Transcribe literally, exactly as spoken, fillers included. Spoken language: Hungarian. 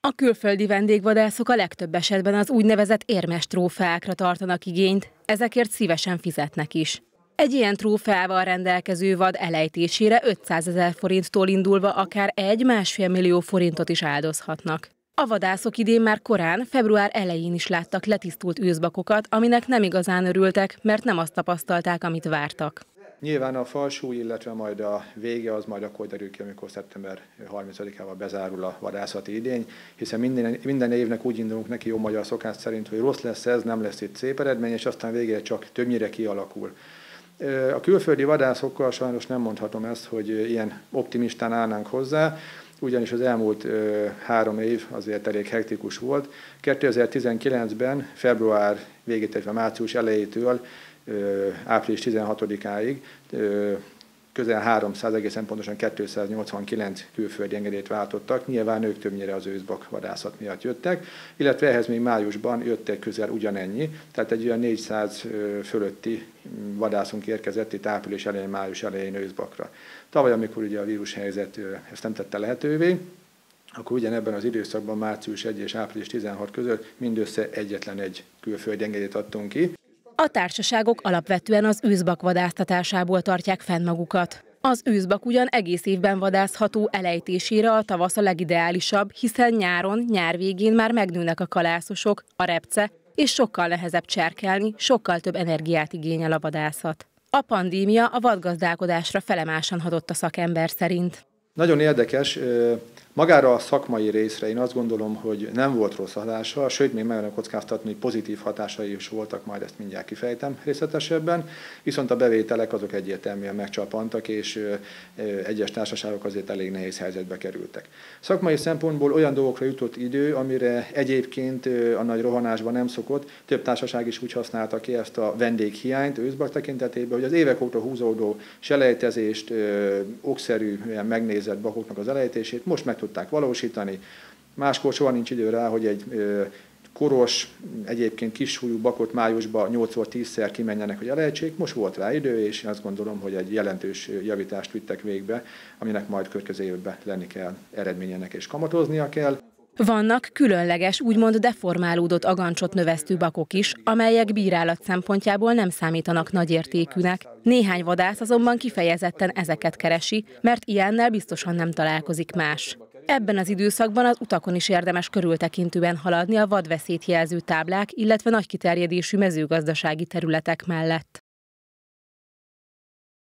A külföldi vendégvadászok a legtöbb esetben az úgynevezett érmes trófeákra tartanak igényt, ezekért szívesen fizetnek is. Egy ilyen trófeával rendelkező vad elejtésére ötszázezer forinttól indulva akár egy-másfél millió forintot is áldozhatnak. A vadászok idén már korán, február elején is láttak letisztult őszbakokat, aminek nem igazán örültek, mert nem azt tapasztalták, amit vártak. Nyilván a falsúly, illetve majd a vége az majd akkor derül ki, amikor szeptember harmincadikával bezárul a vadászati idény, hiszen minden, minden évnek úgy indulunk neki jó magyar szokás szerint, hogy rossz lesz ez, nem lesz itt szép eredmény, és aztán végére csak többnyire kialakul. A külföldi vadászokkal sajnos nem mondhatom ezt, hogy ilyen optimistán állnánk hozzá, ugyanis az elmúlt ö, három év azért elég hektikus volt. kétezer-tizenkilencben február végét, illetve március elejétől ö, április tizenhatodikáig ö, közel háromszáz, egészen pontosan kétszáznyolcvankilenc külföldi engedélyt váltottak. Nyilván ők többnyire az őszbak vadászat miatt jöttek, illetve ehhez még májusban jöttek közel ugyanennyi, tehát egy olyan négyszáz fölötti vadászunk érkezett itt április elején, május elején őszbakra. Tavaly, amikor ugye a vírushelyzet ezt nem tette lehetővé, akkor ugyanebben az időszakban március elseje és április tizenhatodika között mindössze egyetlen egy külföldi engedélyt adtunk ki. A társaságok alapvetően az őszbak vadásztatásából tartják fenn magukat. Az őszbak ugyan egész évben vadászható, elejtésére a tavasz a legideálisabb, hiszen nyáron, nyár végén már megnőnek a kalászosok, a repce, és sokkal nehezebb cserkelni, sokkal több energiát igényel a vadászat. A pandémia a vadgazdálkodásra felemásan hatott a szakember szerint. Nagyon érdekes, magára a szakmai részre én azt gondolom, hogy nem volt rossz hatása, sőt, még meg kockáztatni, hogy pozitív hatásai is voltak, majd ezt mindjárt kifejtem részletesebben, viszont a bevételek azok egyértelműen megcsapantak, és egyes társaságok azért elég nehéz helyzetbe kerültek. Szakmai szempontból olyan dolgokra jutott idő, amire egyébként a nagy rohanásban nem szokott, több társaság is úgy használta ki ezt a vendéghiányt őszbak tekintetében, hogy az évek óta húzódó selejtezést, okszerűen megnézett bakoknak az elejtését most meg tudták valósítani. Máskor soha nincs idő rá, hogy egy ö, koros, egyébként kissúlyú bakot májusban nyolcszor-tízszer kimenjenek, hogy elejtsék. Most volt rá idő, és azt gondolom, hogy egy jelentős javítást vittek végbe, aminek majd következő évben lenni kell eredményének és kamatoznia kell. Vannak különleges, úgymond deformálódott agancsot növesztő bakok is, amelyek bírálat szempontjából nem számítanak nagyértékűnek. Néhány vadász azonban kifejezetten ezeket keresi, mert ilyennel biztosan nem találkozik más. Ebben az időszakban az utakon is érdemes körültekintően haladni a vadveszélyt jelző táblák, illetve nagy kiterjedésű mezőgazdasági területek mellett.